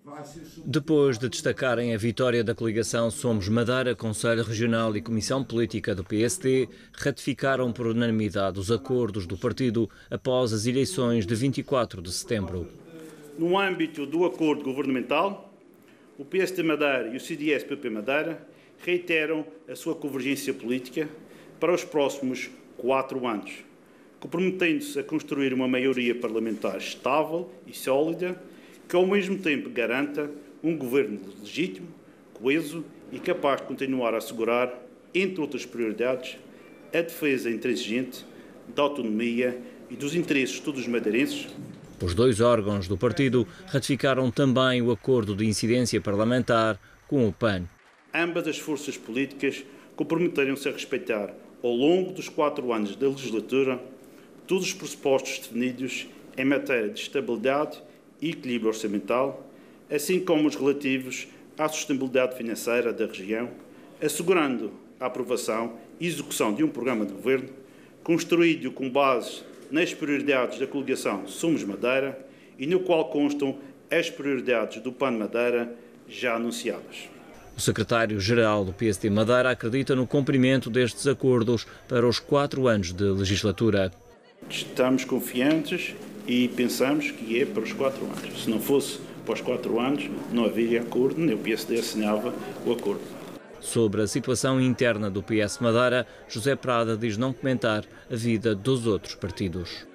Depois de destacarem a vitória da coligação Somos Madeira, Conselho Regional e Comissão Política do PSD, ratificaram por unanimidade os acordos do partido após as eleições de 24 de setembro. No âmbito do acordo governamental, o PSD Madeira e o CDS-PP Madeira reiteram a sua convergência política para os próximos 4 anos, comprometendo-se a construir uma maioria parlamentar estável e sólida, que ao mesmo tempo garanta um governo legítimo, coeso e capaz de continuar a assegurar, entre outras prioridades, a defesa intransigente da autonomia e dos interesses de todos os madeirenses. Os dois órgãos do partido ratificaram também o acordo de incidência parlamentar com o PAN. Ambas as forças políticas comprometeram-se a respeitar, ao longo dos 4 anos da legislatura, todos os pressupostos definidos em matéria de estabilidade e equilíbrio orçamental, assim como os relativos à sustentabilidade financeira da região, assegurando a aprovação e execução de um programa de governo construído com base nas prioridades da coligação Somos Madeira e no qual constam as prioridades do PAN Madeira já anunciadas. O secretário-geral do PSD Madeira acredita no cumprimento destes acordos para os 4 anos de legislatura. Estamos confiantes e pensamos que é para os 4 anos. Se não fosse para os 4 anos, não haveria acordo, nem o PSD assinava o acordo. Sobre a situação interna do PS Madeira, José Prada diz não comentar a vida dos outros partidos.